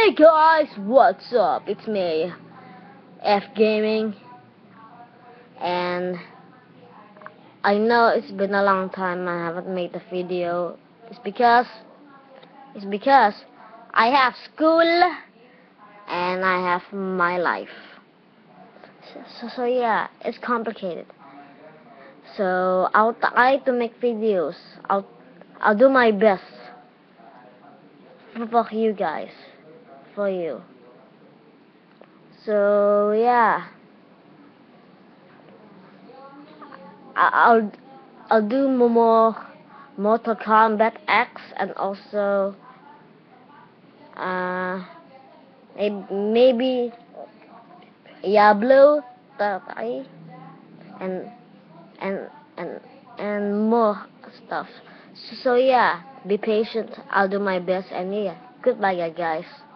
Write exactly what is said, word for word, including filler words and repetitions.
Hey guys, what's up? It's me, F Gaming, and I know it's been a long time I haven't made a video. It's because it's because I have school and I have my life. So, so, so yeah, it's complicated. So I'll try to make videos. I'll I'll do my best for you guys, for you. So yeah. I'll I'll do more Mortal Kombat X and also uh maybe Diablo three and and and and more stuff. So, so yeah, be patient. I'll do my best and yeah, goodbye guys.